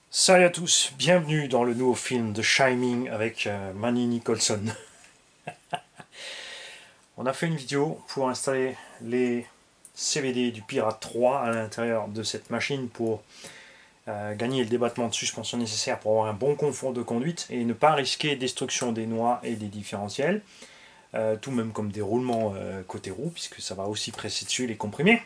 Salut à tous, bienvenue dans le nouveau film de Shining avec Manny Nicholson. On a fait une vidéo pour installer les CVD du Pirate 3 à l'intérieur de cette machine pour gagner le débattement de suspension nécessaire pour avoir un bon confort de conduite et ne pas risquer destruction des noix et des différentiels, tout même comme des roulements côté roue, puisque ça va aussi presser dessus les comprimés.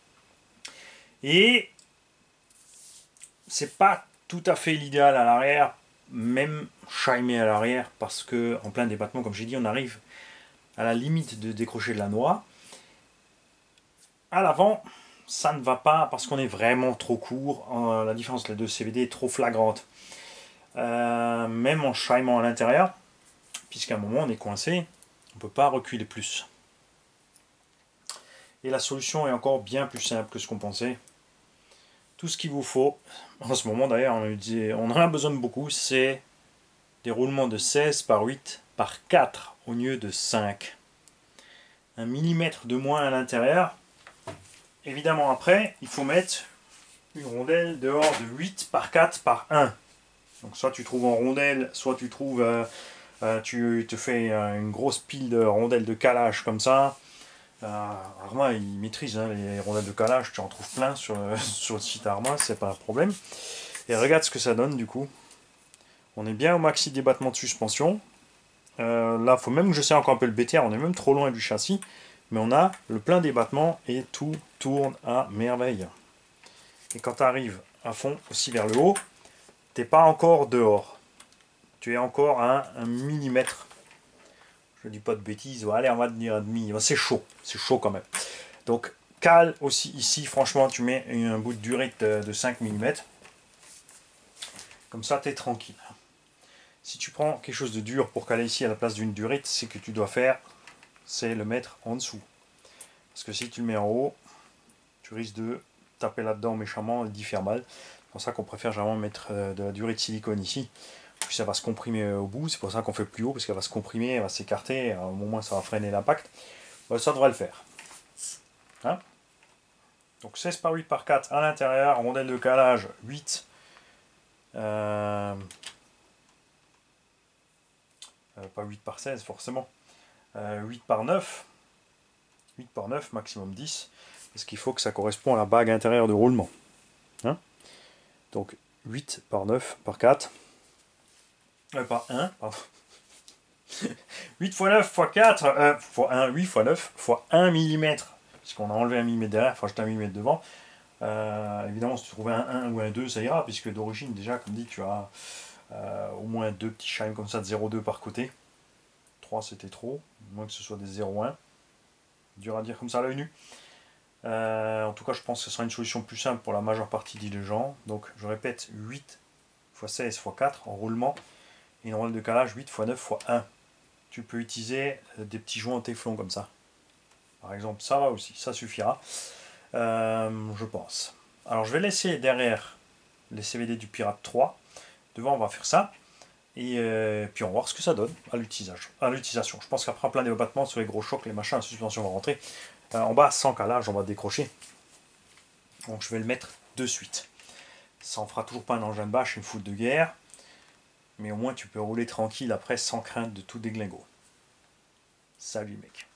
Et c'est pas tout à fait l'idéal à l'arrière, même chimer à l'arrière, parce que en plein débattement, comme j'ai dit, on arrive à la limite de décrocher de la noix. À l'avant, ça ne va pas parce qu'on est vraiment trop court. La différence entre les deux CVD est trop flagrante. Même en chimant à l'intérieur, puisqu'à un moment on est coincé, on ne peut pas reculer plus. Et la solution est encore bien plus simple que ce qu'on pensait. Tout ce qu'il vous faut, en ce moment d'ailleurs, on en a besoin de beaucoup, c'est des roulements de 16 par 8 par 4 au lieu de 5. 1 millimètre de moins à l'intérieur. Évidemment après, il faut mettre une rondelle dehors de 8 par 4 par 1. Donc soit tu trouves en rondelle, soit tu trouves, tu te fais une grosse pile de rondelles de calage comme ça. Arma, il maîtrise les rondelles de calage, tu en trouves plein sur le site Arma, c'est pas un problème. Et regarde ce que ça donne du coup. On est bien au maxi débattement de suspension. Là, il faut même que je sais encore un peu le BTR, on est même trop loin du châssis. Mais on a le plein débattement et tout tourne à merveille. Et quand tu arrives à fond, aussi vers le haut, tu n'es pas encore dehors. Tu es encore à 1 millimètre. Je ne dis pas de bêtises, allez, on va te dire un demi. C'est chaud quand même. Donc, cale aussi ici, franchement, tu mets un bout de durite de 5 mm. Comme ça, tu es tranquille. Si tu prends quelque chose de dur pour caler ici à la place d'une durite, c'est que tu dois faire, c'est le mettre en dessous. Parce que si tu le mets en haut, tu risques de taper là-dedans méchamment et d'y faire mal. C'est pour ça qu'on préfère généralement mettre de la durite de silicone ici. Puis ça va se comprimer au bout, c'est pour ça qu'on fait plus haut, parce qu'elle va se comprimer, elle va s'écarter, au moins ça va freiner l'impact. Ça devrait le faire. Hein, donc 16 par 8 par 4 à l'intérieur, rondelle de calage 8. Pas 8 par 16 forcément. 8 par 9. 8 par 9, maximum 10. Parce qu'il faut que ça corresponde à la bague intérieure de roulement. Hein, donc 8 par 9 par 4. Par 1, pardon. 8 x 9 x 4, fois 1, 8 x 9 fois 1 mm. Puisqu'on a enlevé 1 mm derrière, il faut ajouter 1 mm devant. Évidemment, si tu trouves un 1 ou un 2, ça ira, puisque d'origine, déjà, comme dit, tu as au moins deux petits chimes comme ça de 0,2 par côté. 3 c'était trop, à moins que ce soit des 0,1. Dur à dire comme ça à l'œil nu. En tout cas, je pense que ce sera une solution plus simple pour la majeure partie des gens. Donc, je répète, 8 x 16 x 4 en roulement. Et une rondelle de calage 8 x 9 x 1. Tu peux utiliser des petits joints en téflon comme ça. Par exemple, ça va aussi, ça suffira. Je pense. Alors, je vais laisser derrière les CVD du Pirate 3. Devant, on va faire ça. Et puis on va voir ce que ça donne à l'utilisation. Je pense qu'après plein débattements sur les gros chocs, les machins, la suspension va rentrer. En bas, sans calage, on va décrocher. Donc je vais le mettre de suite. Ça en fera toujours pas un engin de bâche, une foudre de guerre. Mais au moins tu peux rouler tranquille après sans crainte de tout déglingo. Salut mec.